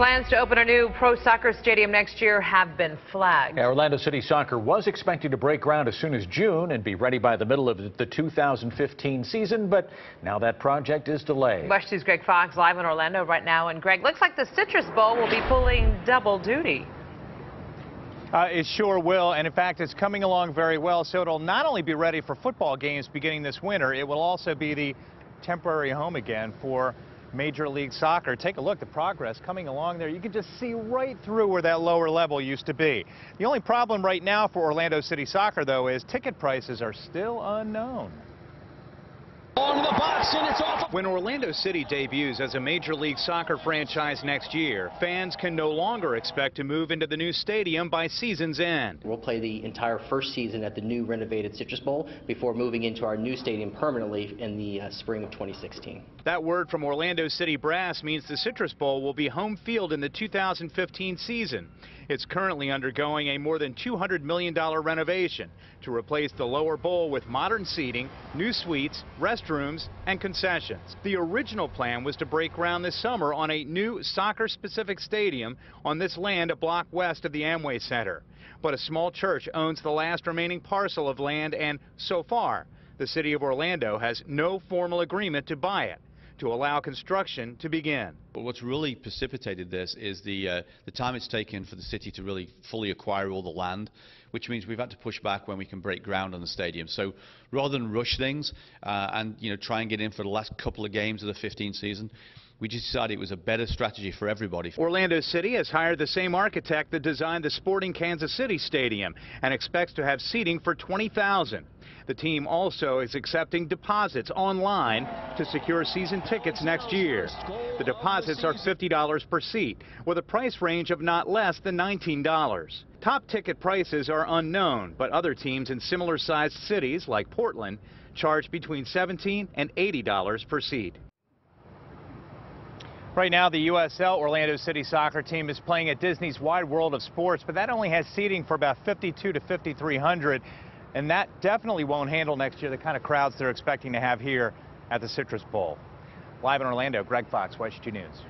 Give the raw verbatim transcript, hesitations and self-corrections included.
Plans to open a new pro soccer stadium next year have been flagged. Yeah, Orlando City Soccer was expecting to break ground as soon as June and be ready by the middle of the two thousand fifteen season, but now that project is delayed. WESH News' Greg Fox live in Orlando right now. And Greg, looks like the Citrus Bowl will be pulling double duty. Uh, it sure will, and in fact it's coming along very well, so it'll not only be ready for football games beginning this winter, it will also be the temporary home again for Major League Soccer. Take a look, the progress coming along there. You can just see right through where that lower level used to be. The only problem right now for Orlando City Soccer, though, is ticket prices are still unknown. On the box, and it's off. When Orlando City debuts as a Major League Soccer franchise next year, fans can no longer expect to move into the new stadium by season's end. We'll play the entire first season at the new renovated Citrus Bowl before moving into our new stadium permanently in the uh, spring of twenty sixteen. That word from Orlando City Brass means the Citrus Bowl will be home field in the two thousand fifteen season. It's currently undergoing a more than two hundred million dollar renovation to replace the lower bowl with modern seating, new suites, restrooms, and concessions. The original plan was to break ground this summer on a new soccer-specific stadium on this land a block west of the Amway Center. But a small church owns the last remaining parcel of land, and so far, the city of Orlando has no formal agreement to buy it, to allow construction to begin. But what's really precipitated this is the uh, the time it's taken for the city to really fully acquire all the land, which means we've had to push back when we can break ground on the stadium. So rather than rush things uh, and you know try and get in for the last couple of games of the fifteen season, we just decided it was a better strategy for everybody. Orlando City has hired the same architect that designed the Sporting Kansas City Stadium and expects to have seating for twenty thousand. The team also is accepting deposits online to secure season tickets next year. The deposits are fifty dollars per seat, with a price range of not less than nineteen dollars. Top ticket prices are unknown, but other teams in similar-sized cities like Portland charge between seventeen and eighty dollars per seat. Right now, the U S L Orlando City Soccer team is playing at Disney's Wide World of Sports, but that only has seating for about fifty-two to fifty-three hundred. And that definitely won't handle next year the kind of crowds they're expecting to have here at the Citrus Bowl. Live in Orlando, Greg Fox, WESH two News.